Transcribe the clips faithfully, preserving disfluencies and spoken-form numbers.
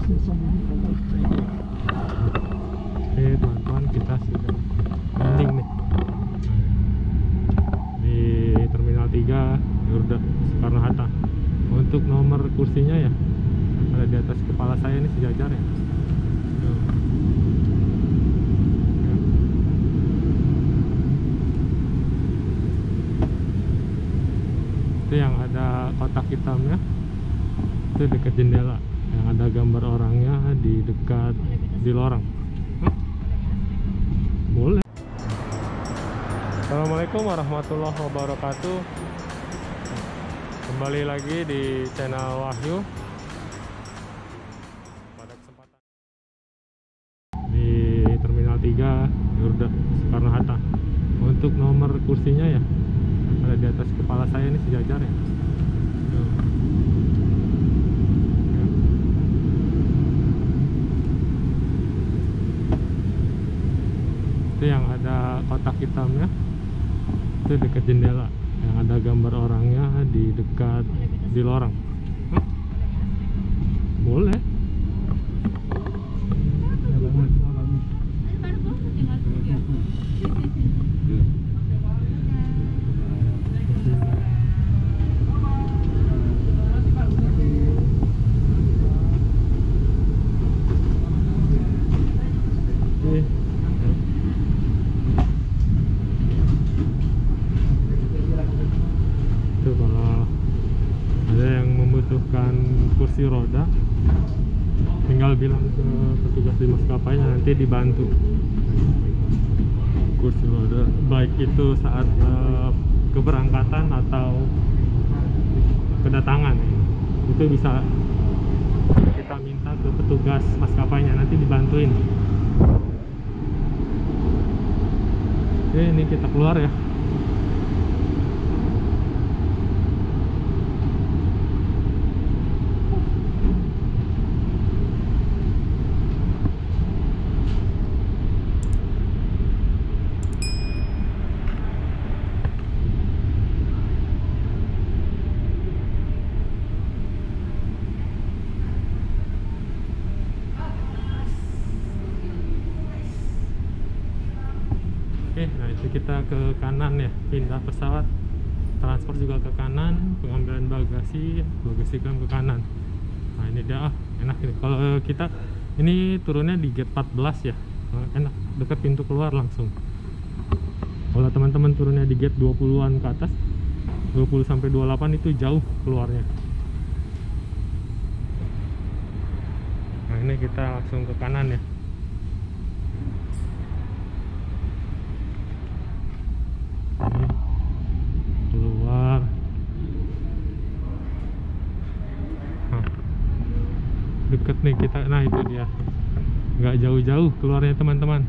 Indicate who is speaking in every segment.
Speaker 1: Oke teman-teman, kita sudah landing nih di Terminal tiga Garuda Soekarno Hatta. Untuk nomor kursinya ya ada di atas kepala saya ini sejajar ya. Itu yang ada kotak hitamnya itu dekat jendela, yang ada gambar orangnya di dekat di lorong. Hah? Boleh. Assalamualaikum warahmatullahi wabarakatuh. Kembali lagi di channel Wahyu. Pada kesempatan di Terminal tiga Garuda Soekarno Hatta. Untuk nomor kursinya ya ada di atas kepala saya ini sejajar ya. Itu yang ada kotak hitamnya itu dekat jendela, yang ada gambar orangnya di dekat di lorong. Hah? Boleh. Membutuhkan kursi roda, tinggal bilang ke petugas di maskapainya, nanti dibantu kursi roda, baik itu saat uh, keberangkatan atau kedatangan. Itu bisa kita minta ke petugas maskapainya, nanti dibantuin. Oke, ini kita keluar ya. Oke, nah itu kita ke kanan ya, pindah pesawat, transport juga ke kanan, pengambilan bagasi, bagasi kan ke kanan. Nah ini dia, ah, enak ini. Kalau kita ini turunnya di gate empat belas ya, nah, enak, dekat pintu keluar langsung. Kalau teman-teman turunnya di gate dua puluhan ke atas, dua puluh sampai dua puluh delapan itu jauh keluarnya. Nah ini kita langsung ke kanan ya. Keluar. Nah, deket nih kita, nah itu dia, nggak jauh-jauh keluarnya teman-teman.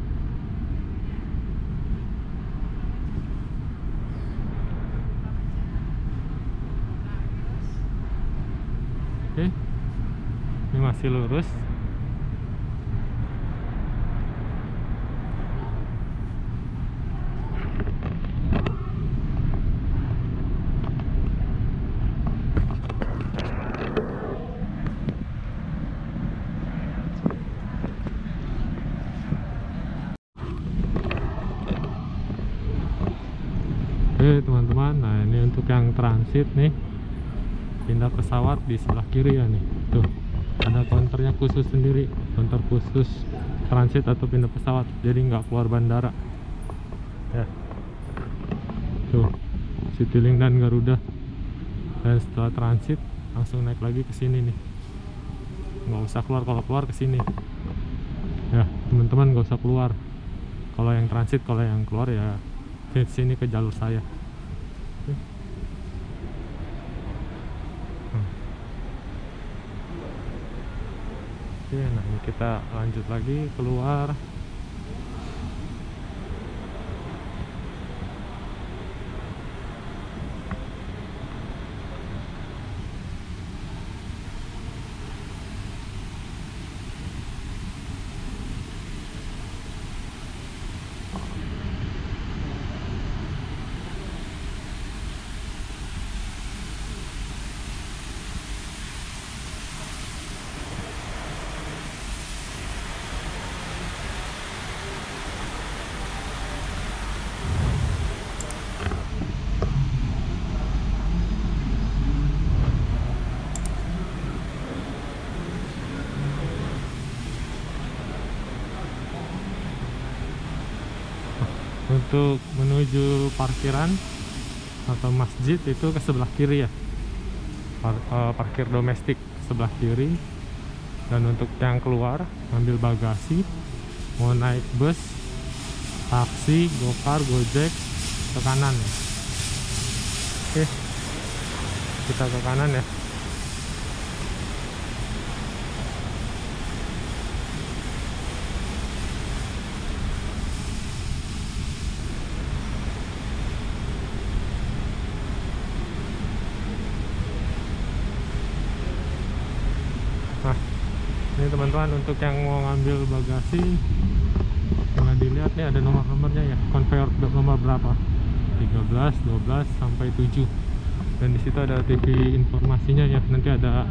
Speaker 1: Oke, ini masih lurus. Oke teman-teman, nah ini untuk yang transit nih, pindah pesawat di sebelah kiri ya nih, tuh ada counternya khusus sendiri, counter khusus transit atau pindah pesawat, jadi nggak keluar bandara ya. Tuh Citylink dan Garuda, dan setelah transit langsung naik lagi ke sini nih, nggak usah keluar. Kalau keluar ke sini ya teman-teman, nggak usah keluar kalau yang transit. Kalau yang keluar ya ke sini, ke jalur saya. Oke. Hmm. Oke, nah ini kita lanjut lagi keluar. Untuk menuju parkiran atau masjid itu ke sebelah kiri ya, Par uh, parkir domestik sebelah kiri. Dan untuk yang keluar ambil bagasi, mau naik bus, taksi, gokar, gojek, ke kanan. Oke, kita ke kanan ya. Nah, ini teman-teman, untuk yang mau ngambil bagasi tinggal dilihat nih, ada nomor-nomornya ya, conveyor nomor berapa, tiga belas, dua belas sampai tujuh. Dan disitu ada T V informasinya ya, nanti ada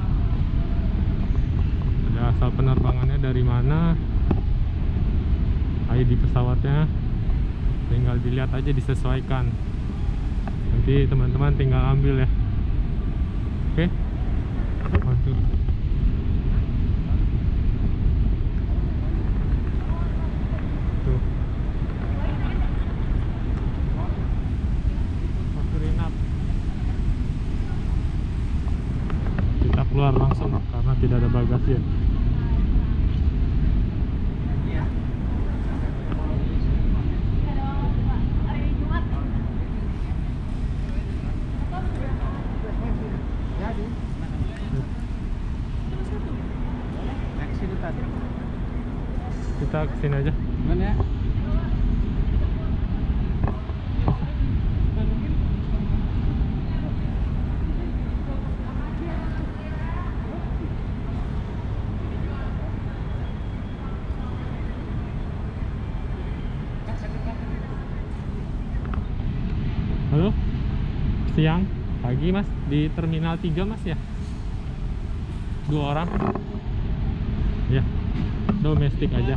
Speaker 1: ada asal penerbangannya dari mana, I D pesawatnya, tinggal dilihat aja, disesuaikan. Nanti teman-teman tinggal ambil ya. Oke, untuk keluar langsung karena tidak ada bagasi ya. Kita kesini aja. Mana ya? Halo, siang, pagi mas, di terminal tiga mas ya? Dua orang? Ya, domestik aja.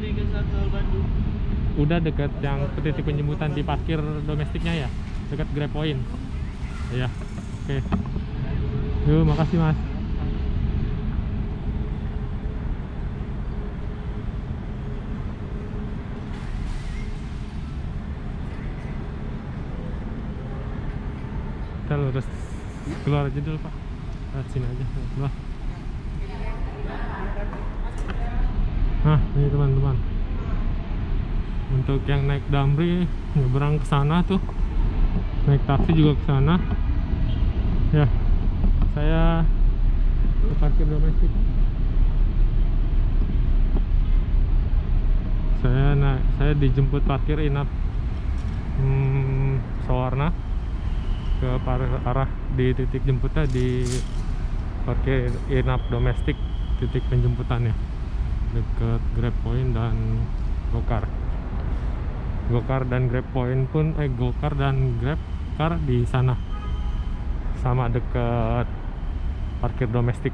Speaker 1: Udah dekat yang titik penjemputan di parkir domestiknya ya? Dekat Grab Point. Ya, oke. Yuk, makasih mas. Kita lurus keluar aja dulu pak, lewat sini aja. Nah, nah ini teman-teman, untuk yang naik Damri nyebrang ke sana tuh, naik taksi juga ke sana ya. Saya ke parkir domestik, saya naik, saya dijemput parkir Inap hmm, Sawarna ke arah di titik jemputnya di parkir Inap domestik, titik penjemputannya dekat Grab Point dan Gokar. Gokar dan Grab Point pun eh Gokar dan Grab Car di sana sama, dekat parkir domestik.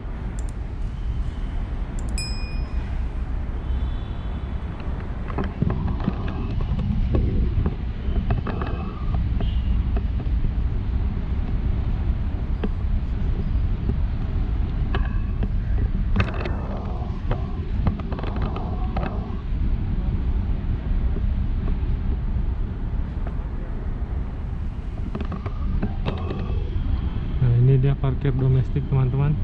Speaker 1: Dia parkir domestik teman-teman.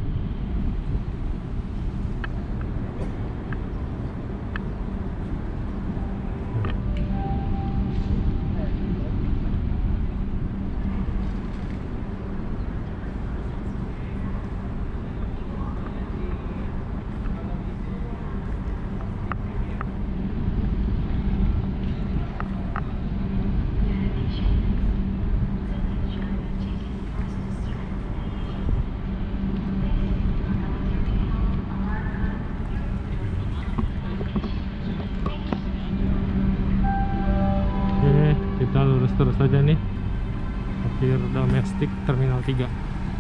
Speaker 1: Kita lurus terus saja nih, parkir domestik terminal tiga.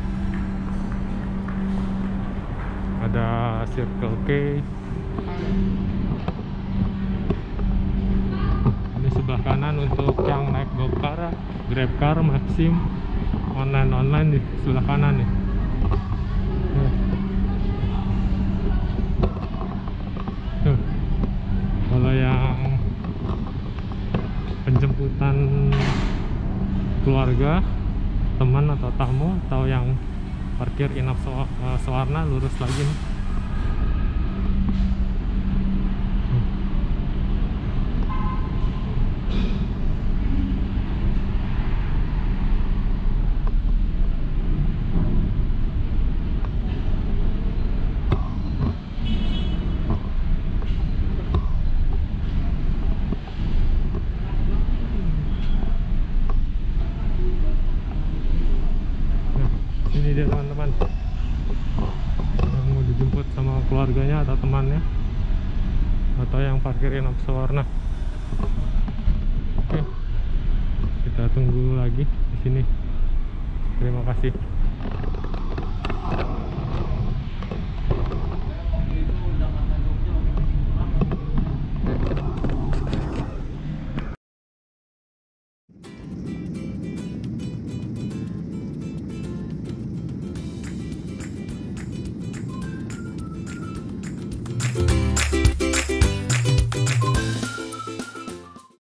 Speaker 1: Ada Circle K. Ini sebelah kanan untuk yang naik Gokar, Grabcar, Maxim, online-online di sebelah kanan nih. Tuh. Kalau yang penjemputan keluarga, teman atau tamu, atau yang parkir inap Sewarna, lurus lagi nih. Ini dia teman-teman, yang mau dijemput sama keluarganya atau temannya, atau yang parkir inap Sewarna. Oke, kita tunggu lagi di sini. Terima kasih.